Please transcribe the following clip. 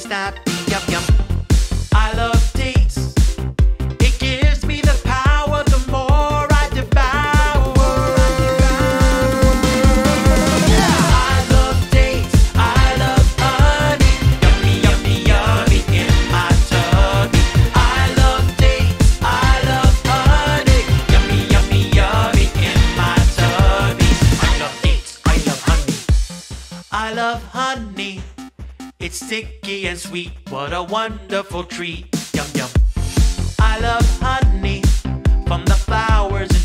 snappy, yum yum. I love dates. It gives me the power the more I devour. I love dates. I love honey. Yummy, yummy, yummy in my tummy. I love dates. I love honey. Yummy, yummy, yummy in my tummy. I love dates. I love honey. I love honey. It's sticky and sweet. What a wonderful treat. Yum, yum. I love honey from the flowers